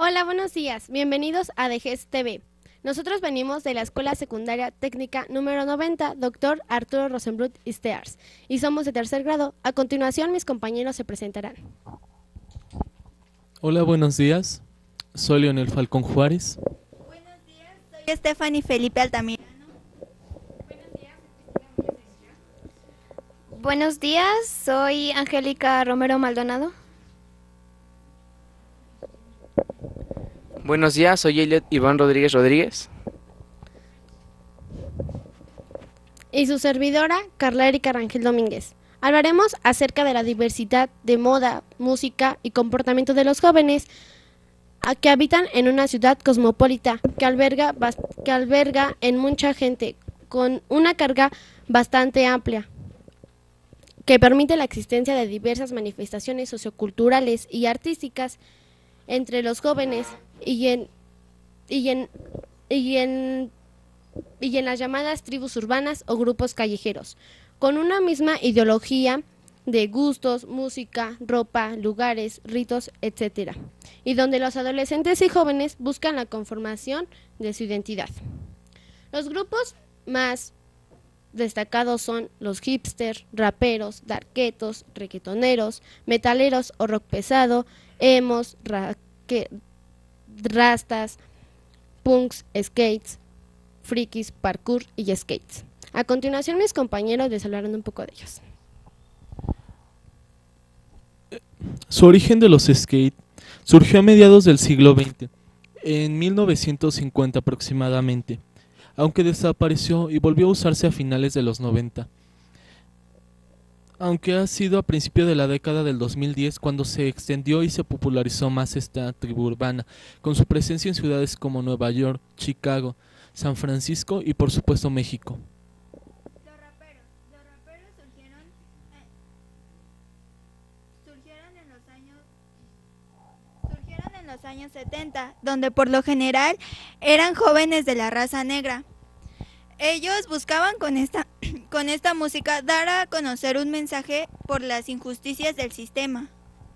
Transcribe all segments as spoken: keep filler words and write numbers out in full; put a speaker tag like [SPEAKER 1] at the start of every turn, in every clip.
[SPEAKER 1] Hola, buenos días. Bienvenidos a D G E S T V. Nosotros venimos de la Escuela Secundaria Técnica número noventa, doctor Arturo Rosenblut Istears, y somos de tercer grado. A continuación, mis compañeros se presentarán.
[SPEAKER 2] Hola, buenos días. Soy Leonel Falcón Juárez.
[SPEAKER 3] Buenos días, soy Stephanie Felipe Altamirano.
[SPEAKER 4] Buenos días, soy Angélica Romero Maldonado.
[SPEAKER 5] Buenos días, soy Elliot Iván Rodríguez Rodríguez.
[SPEAKER 1] Y su servidora, Carla Erika Rangel Domínguez. Hablaremos acerca de la diversidad de moda, música y comportamiento de los jóvenes a que habitan en una ciudad cosmopolita que alberga, que alberga en mucha gente con una carga bastante amplia, que permite la existencia de diversas manifestaciones socioculturales y artísticas entre los jóvenes y en, y en, y en, y en las llamadas tribus urbanas o grupos callejeros, con una misma ideología de gustos, música, ropa, lugares, ritos, etcétera, y donde los adolescentes y jóvenes buscan la conformación de su identidad. Los grupos más destacados son los hipsters, raperos, darketos, reggaetoneros, metaleros o rock pesado, emos, raque, rastas, punks, skates, frikis, parkour y skates. A continuación, mis compañeros les hablarán un poco de ellos.
[SPEAKER 2] Su origen de los skate surgió a mediados del siglo veinte, en mil novecientos cincuenta aproximadamente, aunque desapareció y volvió a usarse a finales de los noventa. Aunque ha sido a principios de la década del dos mil diez cuando se extendió y se popularizó más esta tribu urbana, con su presencia en ciudades como Nueva York, Chicago, San Francisco y por supuesto México.
[SPEAKER 3] Los raperos, los raperos surgieron, eh, surgieron en los años surgieron en los años setenta, donde por lo general eran jóvenes de la raza negra. Ellos buscaban con esta, con esta música dar a conocer un mensaje por las injusticias del sistema.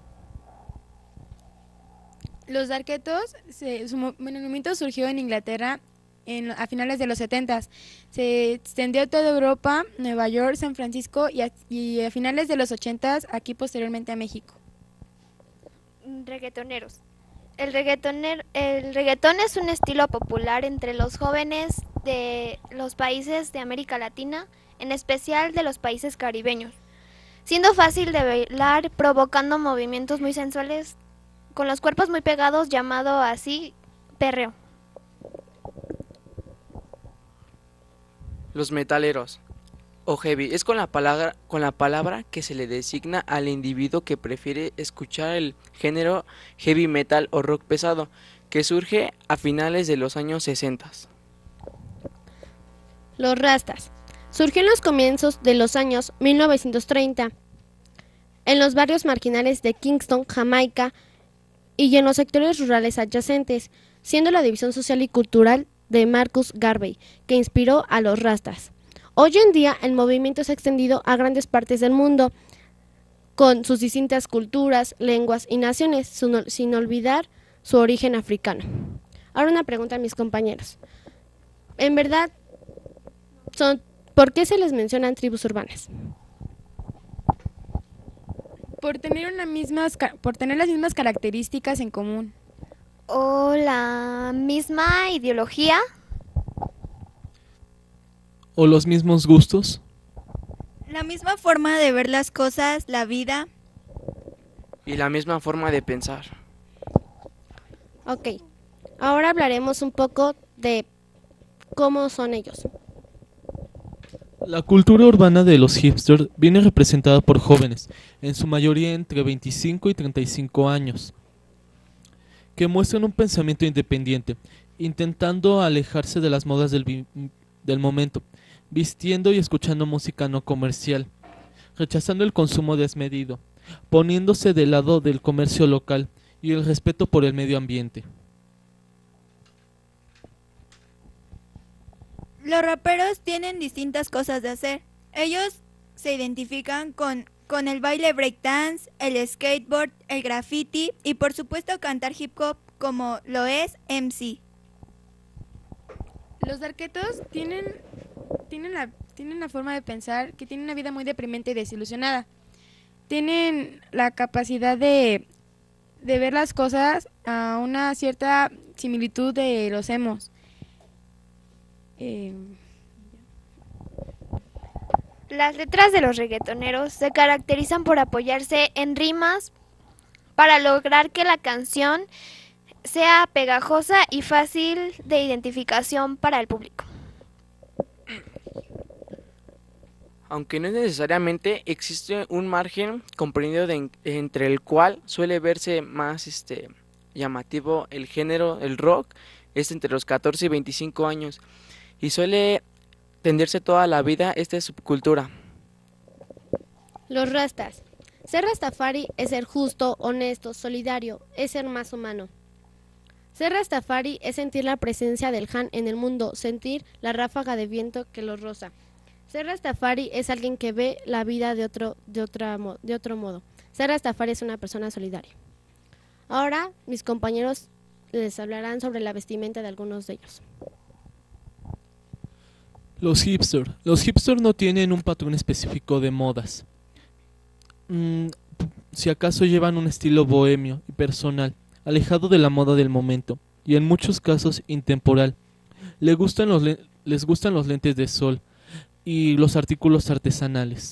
[SPEAKER 6] Los darketos, se, su movimiento surgió en Inglaterra en, a finales de los setentas. Se extendió a toda Europa, Nueva York, San Francisco y a, y a finales de los ochentas aquí posteriormente a México.
[SPEAKER 4] Reggaetoneros. El, reggaetoner, el reggaetón es un estilo popular entre los jóvenes de los países de América Latina, en especial de los países caribeños, siendo fácil de bailar, provocando movimientos muy sensuales, con los cuerpos muy pegados, llamado así perreo.
[SPEAKER 5] Los metaleros o heavy es con la palabra con la palabra que se le designa al individuo que prefiere escuchar el género heavy metal o rock pesado, que surge a finales de los años sesenta.
[SPEAKER 1] Los rastas. Surgió en los comienzos de los años mil novecientos treinta, en los barrios marginales de Kingston, Jamaica, y en los sectores rurales adyacentes, siendo la división social y cultural de Marcus Garvey, que inspiró a los rastas. Hoy en día el movimiento se ha extendido a grandes partes del mundo, con sus distintas culturas, lenguas y naciones, sin olvidar su origen africano. Ahora una pregunta a mis compañeros. En verdad, son, ¿por qué se les mencionan tribus urbanas?
[SPEAKER 6] Por tener, una mismas, por tener las mismas características en común.
[SPEAKER 4] O la misma ideología.
[SPEAKER 2] ¿O los mismos gustos?
[SPEAKER 3] La misma forma de ver las cosas, la vida.
[SPEAKER 5] Y la misma forma de pensar.
[SPEAKER 1] Ok, ahora hablaremos un poco de cómo son ellos.
[SPEAKER 2] La cultura urbana de los hipsters viene representada por jóvenes, en su mayoría entre veinticinco y treinta y cinco años, que muestran un pensamiento independiente, intentando alejarse de las modas del, del momento, vistiendo y escuchando música no comercial, rechazando el consumo desmedido, poniéndose del lado del comercio local y el respeto por el medio ambiente.
[SPEAKER 3] Los raperos tienen distintas cosas de hacer. Ellos se identifican con, con el baile breakdance, el skateboard, el graffiti y por supuesto cantar hip hop como lo es M C.
[SPEAKER 6] Los darketos tienen, tienen, la, tienen la forma de pensar que tienen una vida muy deprimente y desilusionada. Tienen la capacidad de, de ver las cosas a una cierta similitud de los emos. Eh,
[SPEAKER 4] Las letras de los reggaetoneros se caracterizan por apoyarse en rimas para lograr que la canción sea pegajosa y fácil de identificación para el público.
[SPEAKER 5] Aunque no necesariamente existe un margen comprendido de, entre el cual suele verse más este llamativo el género, el rock, es entre los catorce y veinticinco años y suele tenderse toda la vida esta subcultura.
[SPEAKER 1] Los rastas. Ser rastafari es ser justo, honesto, solidario, es ser más humano. Ser rastafari es sentir la presencia del Han en el mundo, sentir la ráfaga de viento que los roza. Ser rastafari es alguien que ve la vida de otro, de otra, de otro modo. Ser rastafari es una persona solidaria. Ahora mis compañeros les hablarán sobre la vestimenta de algunos de ellos.
[SPEAKER 2] Los hipsters. Los hipsters no tienen un patrón específico de modas. Mm, si acaso llevan un estilo bohemio y personal, alejado de la moda del momento, y en muchos casos intemporal. Les gustan los, les gustan los lentes de sol y los artículos artesanales.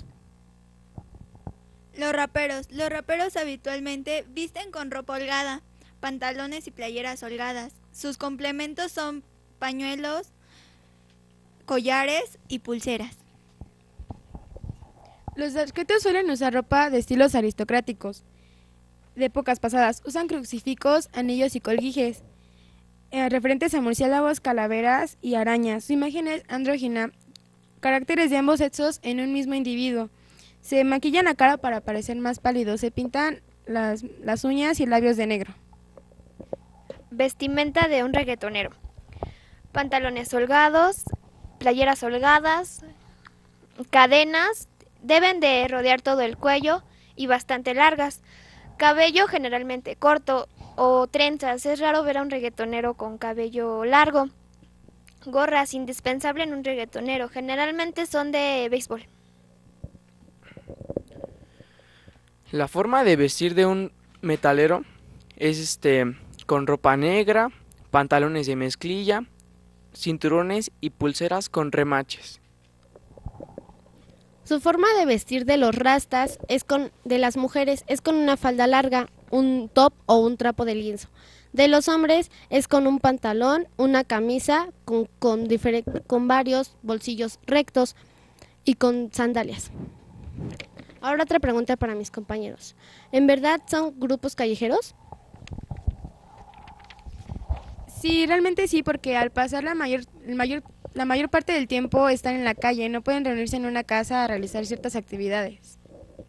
[SPEAKER 3] Los raperos. Los raperos habitualmente visten con ropa holgada, pantalones y playeras holgadas. Sus complementos son pañuelos, collares y pulseras.
[SPEAKER 6] Los darketos suelen usar ropa de estilos aristocráticos. De épocas pasadas, usan crucifijos, anillos y colguijes, eh, referentes a murciélagos, calaveras y arañas. Su imagen es andrógina, caracteres de ambos sexos en un mismo individuo. Se maquillan la cara para parecer más pálidos, se pintan las, las uñas y labios de negro.
[SPEAKER 4] Vestimenta de un reggaetonero. Pantalones holgados, playeras holgadas, cadenas, deben de rodear todo el cuello y bastante largas. Cabello generalmente corto o trenzas. Es raro ver a un reggaetonero con cabello largo. Gorras, indispensable en un reggaetonero. Generalmente son de béisbol.
[SPEAKER 5] La forma de vestir de un metalero es este con ropa negra, pantalones de mezclilla, cinturones y pulseras con remaches.
[SPEAKER 1] Su forma de vestir de los rastas es con, de las mujeres es con una falda larga, un top o un trapo de lienzo. De los hombres es con un pantalón, una camisa con, con, con varios bolsillos rectos y con sandalias. Ahora otra pregunta para mis compañeros. ¿En verdad son grupos callejeros?
[SPEAKER 6] Sí, realmente sí, porque al pasar la mayor, el mayor, la mayor parte del tiempo están en la calle, no pueden reunirse en una casa a realizar ciertas actividades.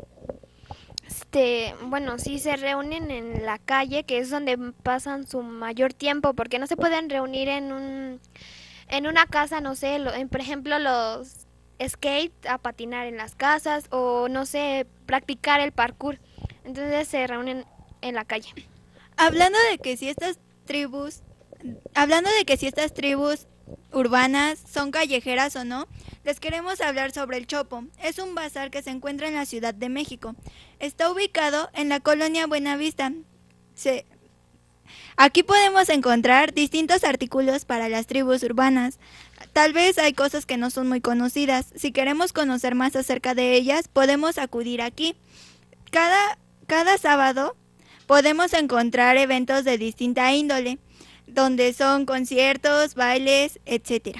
[SPEAKER 4] Este, bueno, sí se reúnen en la calle, que es donde pasan su mayor tiempo, porque no se pueden reunir en un, en una casa, no sé, lo, en, por ejemplo, los skate a patinar en las casas o no sé, practicar el parkour. Entonces se reúnen en la calle.
[SPEAKER 3] Hablando de que si estas tribus, hablando de que si estas tribus urbanas son callejeras o no, les queremos hablar sobre el Chopo. Es un bazar que se encuentra en la Ciudad de México. Está ubicado en la colonia Buenavista. Se... Aquí podemos encontrar distintos artículos para las tribus urbanas. Tal vez hay cosas que no son muy conocidas. Si queremos conocer más acerca de ellas, podemos acudir aquí. Cada, cada sábado podemos encontrar eventos de distinta índole, donde son conciertos, bailes, etcétera.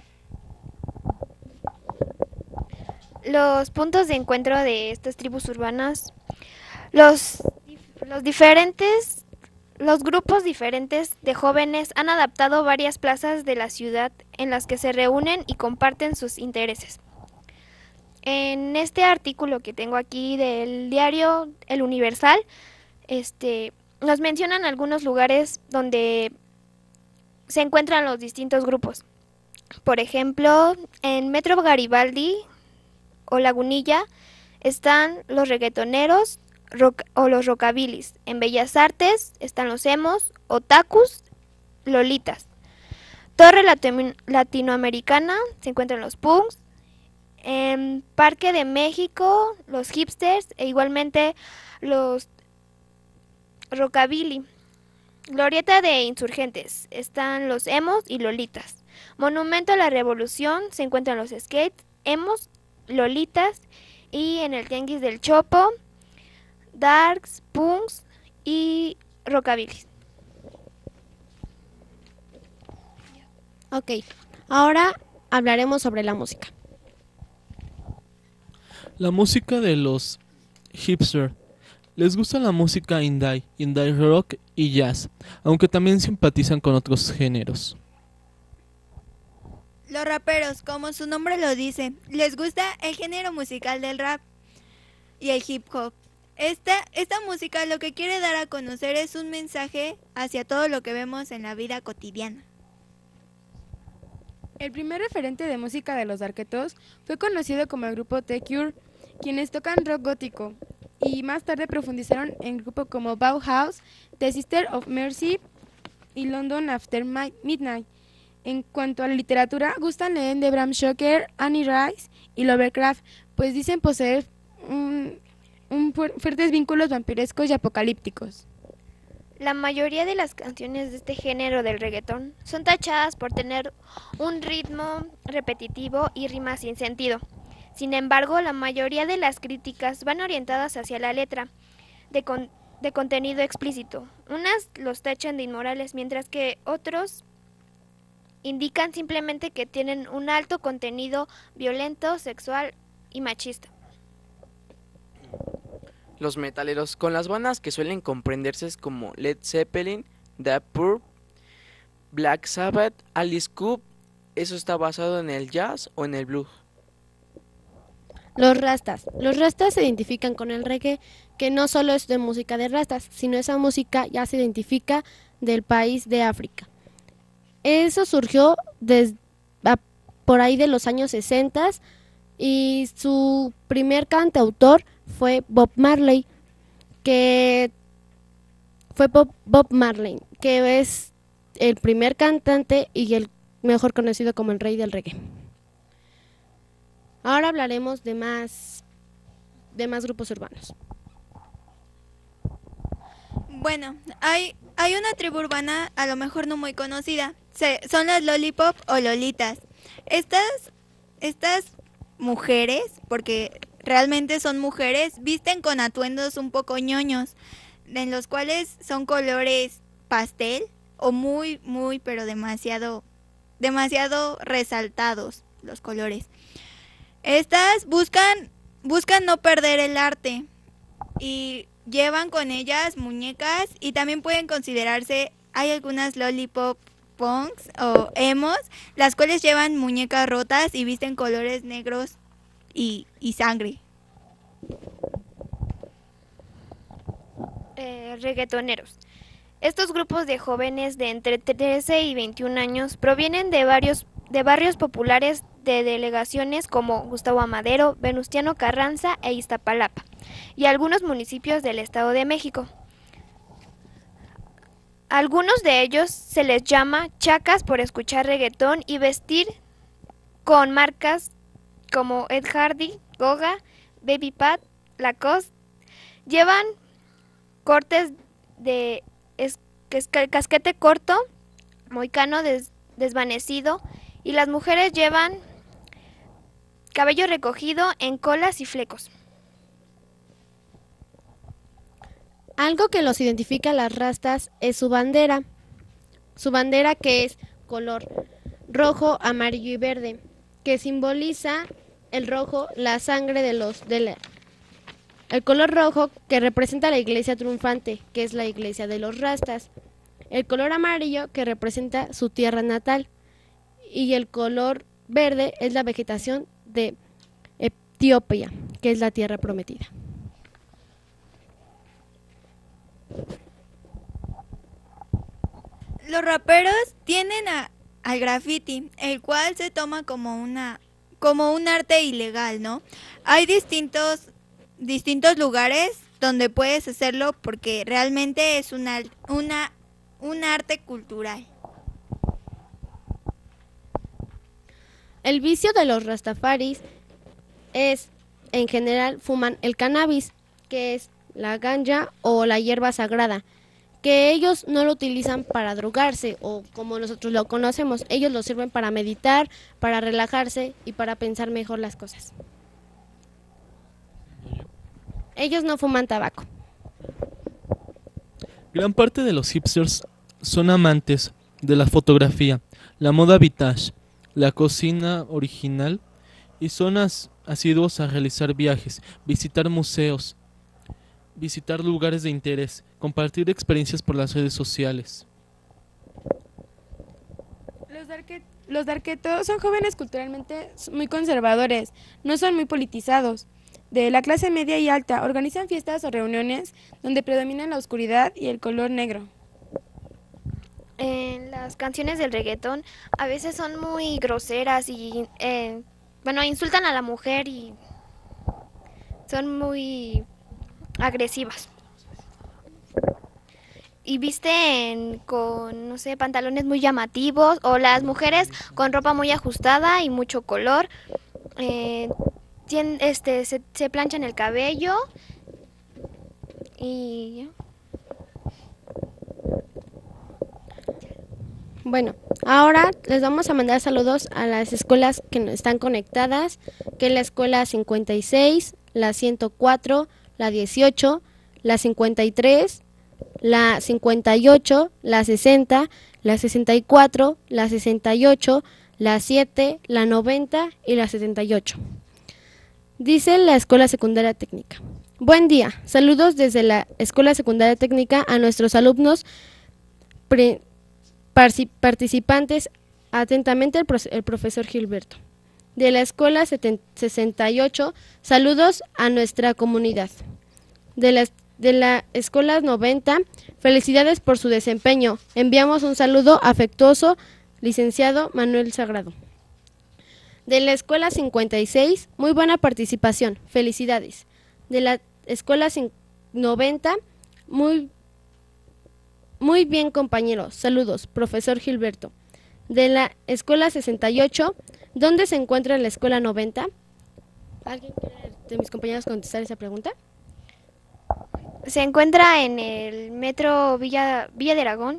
[SPEAKER 4] Los puntos de encuentro de estas tribus urbanas, los, los diferentes, los grupos diferentes de jóvenes han adaptado varias plazas de la ciudad en las que se reúnen y comparten sus intereses. En este artículo que tengo aquí del diario El Universal, este, nos mencionan algunos lugares donde se encuentran los distintos grupos. Por ejemplo, en Metro Garibaldi o Lagunilla están los reggaetoneros, rock, o los rockabilis. En Bellas Artes están los emos, otakus, lolitas. Torre Latino- Latinoamericana se encuentran los punks. En Parque de México, los hipsters e igualmente los rockabilly. Glorieta de Insurgentes están los emos y lolitas. Monumento a la Revolución se encuentran los skates, emos, lolitas y en el Tianguis del Chopo, darks, punks y rockabilis.
[SPEAKER 1] Ok, ahora hablaremos sobre la música.
[SPEAKER 2] La música de los hipster. Les gusta la música indie, indie rock y jazz, aunque también simpatizan con otros géneros.
[SPEAKER 3] Los raperos, como su nombre lo dice, les gusta el género musical del rap y el hip hop. Esta, esta música lo que quiere dar a conocer es un mensaje hacia todo lo que vemos en la vida cotidiana.
[SPEAKER 6] El primer referente de música de los Darketos fue conocido como el grupo The Cure, quienes tocan rock gótico, y más tarde profundizaron en grupos como Bauhaus, The Sister of Mercy y London After Midnight. En cuanto a la literatura, gustan leer de Bram Stoker, Annie Rice y Lovecraft, pues dicen poseer un, un fu- fuertes vínculos vampirescos y apocalípticos.
[SPEAKER 4] La mayoría de las canciones de este género del reggaetón son tachadas por tener un ritmo repetitivo y rimas sin sentido. Sin embargo, la mayoría de las críticas van orientadas hacia la letra, de, con- de contenido explícito. Unas los tachan de inmorales, mientras que otros indican simplemente que tienen un alto contenido violento, sexual y machista.
[SPEAKER 5] Los metaleros, con las bandas que suelen comprenderse como Led Zeppelin, Deep Purple, Black Sabbath, Alice Cooper, eso está basado en el jazz o en el blues.
[SPEAKER 1] Los rastas. Los rastas se identifican con el reggae, que no solo es de música de rastas, sino esa música ya se identifica del país de África. Eso surgió desde por ahí de los años sesenta y su primer cantautor fue Bob Marley, que fue Bob, Bob Marley, que es el primer cantante y el mejor conocido como el rey del reggae. Ahora hablaremos de más, de más grupos urbanos.
[SPEAKER 3] Bueno, hay, hay una tribu urbana a lo mejor no muy conocida, se, son las lollipop o lolitas. Estas, estas mujeres, porque realmente son mujeres, visten con atuendos un poco ñoños, en los cuales son colores pastel o muy, muy, pero demasiado, demasiado resaltados los colores. Estas buscan, buscan no perder el arte y llevan con ellas muñecas y también pueden considerarse, hay algunas lollipop punks o emos, las cuales llevan muñecas rotas y visten colores negros y, y sangre.
[SPEAKER 4] Eh, reggaetoneros. Estos grupos de jóvenes de entre trece y veintiún años provienen de varios de barrios populares de delegaciones como Gustavo Amadero, Venustiano Carranza e Iztapalapa, y algunos municipios del Estado de México. Algunos de ellos se les llama chacas por escuchar reggaetón y vestir con marcas como Ed Hardy, Goga, Baby Pat, Lacoste. Llevan cortes de es, es, casquete corto, moicano des, desvanecido, y las mujeres llevan cabello recogido en colas y flecos.
[SPEAKER 1] Algo que los identifica a las rastas es su bandera. Su bandera, que es color rojo, amarillo y verde, que simboliza el rojo, la sangre de los de la, el color rojo, que representa la iglesia triunfante, que es la iglesia de los rastas. El color amarillo, que representa su tierra natal. Y el color verde es la vegetación de Etiopía, que es la tierra prometida.
[SPEAKER 3] Los raperos tienen a, al graffiti, el cual se toma como una como un arte ilegal, ¿no? Hay distintos distintos lugares donde puedes hacerlo porque realmente es una, una, un arte cultural.
[SPEAKER 1] El vicio de los rastafaris es, en general, fuman el cannabis, que es la ganja o la hierba sagrada, que ellos no lo utilizan para drogarse o como nosotros lo conocemos, ellos lo sirven para meditar, para relajarse y para pensar mejor las cosas. Ellos no fuman tabaco.
[SPEAKER 2] Gran parte de los hipsters son amantes de la fotografía, la moda vintage, la cocina original y son as- asiduos a realizar viajes, visitar museos, visitar lugares de interés, compartir experiencias por las redes sociales.
[SPEAKER 6] Los, darque- los darquetos son jóvenes culturalmente muy conservadores, no son muy politizados. De la clase media y alta, organizan fiestas o reuniones donde predominan la oscuridad y el color negro.
[SPEAKER 4] En las canciones del reggaetón a veces son muy groseras y, eh, bueno, insultan a la mujer y son muy agresivas. Y visten con, no sé, pantalones muy llamativos o las mujeres con ropa muy ajustada y mucho color. Eh, tien- este, se, se planchan el cabello y...
[SPEAKER 1] Bueno, ahora les vamos a mandar saludos a las escuelas que no están conectadas, que es la escuela cincuenta y seis, la ciento cuatro, la dieciocho, la cincuenta y tres, la cincuenta y ocho, la sesenta, la sesenta y cuatro, la sesenta y ocho, la siete, la noventa y la setenta y ocho. Dice la Escuela Secundaria Técnica. Buen día, saludos desde la Escuela Secundaria Técnica a nuestros alumnos pre Parci- participantes, atentamente el, profe- el profesor Gilberto. De la escuela seten- sesenta y ocho, saludos a nuestra comunidad. De la, es- de la escuela noventa, felicidades por su desempeño. Enviamos un saludo afectuoso, licenciado Manuel Sagrado. De la escuela cincuenta y seis, muy buena participación, felicidades. De la escuela cin- noventa, muy Muy bien, compañeros. Saludos, profesor Gilberto. De la escuela sesenta y ocho, ¿dónde se encuentra la escuela noventa? ¿Alguien quiere de mis compañeros contestar esa pregunta?
[SPEAKER 4] Se encuentra en el metro Villa, Villa de Aragón,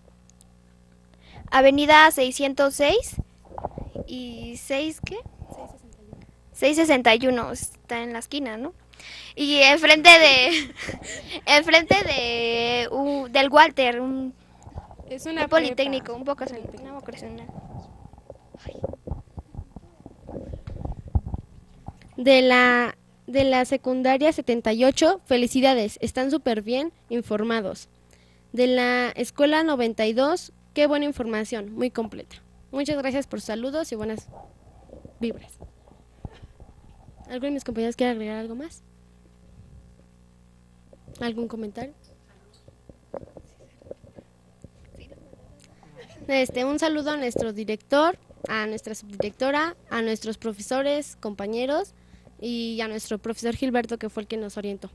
[SPEAKER 4] avenida seiscientos seis y seis, ¿qué? seiscientos sesenta y uno, está en la esquina, ¿no? Y enfrente de, enfrente de, uh, del Walter, un,
[SPEAKER 6] Es una
[SPEAKER 4] un politécnico,
[SPEAKER 6] prepa.
[SPEAKER 4] un vocacional, una vocacional.
[SPEAKER 1] De la, de la secundaria setenta y ocho, felicidades, están súper bien informados. De la escuela noventa y dos, qué buena información, muy completa. Muchas gracias por sus saludos y buenas vibras. ¿Alguno de mis compañeros quiere agregar algo más? ¿Algún comentario? Este, un saludo a nuestro director, a nuestra subdirectora, a nuestros profesores, compañeros y a nuestro profesor Gilberto, que fue el que nos orientó.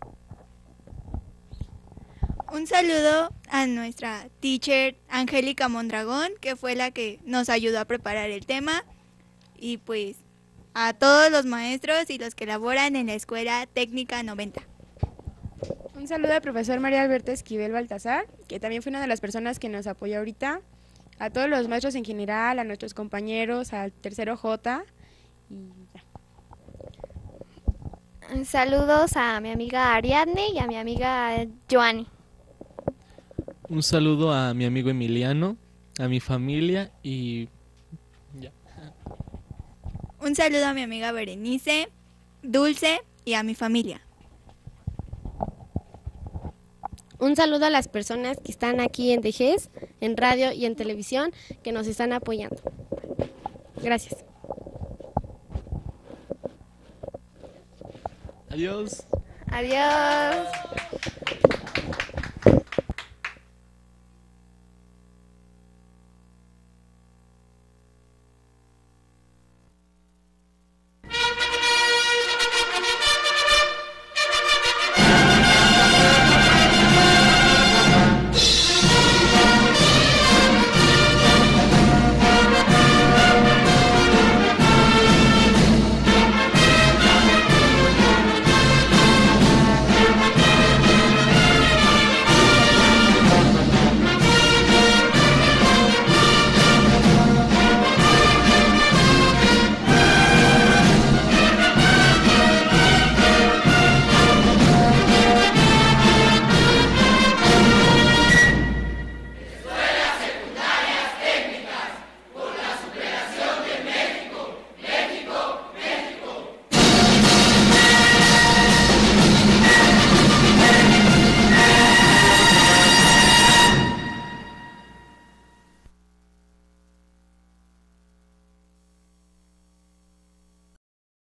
[SPEAKER 3] Un saludo a nuestra teacher Angélica Mondragón, que fue la que nos ayudó a preparar el tema, y pues a todos los maestros y los que laboran en la Escuela Técnica noventa.
[SPEAKER 6] Un saludo al profesor María Alberto Esquivel Baltasar, que también fue una de las personas que nos apoyó ahorita, a todos los maestros en general, a nuestros compañeros, al tercero J y ya.
[SPEAKER 4] Saludos a mi amiga Ariadne y a mi amiga Joanny.
[SPEAKER 2] Un saludo a mi amigo Emiliano, a mi familia y ya.
[SPEAKER 3] Un saludo a mi amiga Berenice, Dulce y a mi familia.
[SPEAKER 1] Un saludo a las personas que están aquí en D G E S, en radio y en televisión, que nos están apoyando. Gracias.
[SPEAKER 2] Adiós.
[SPEAKER 4] Adiós.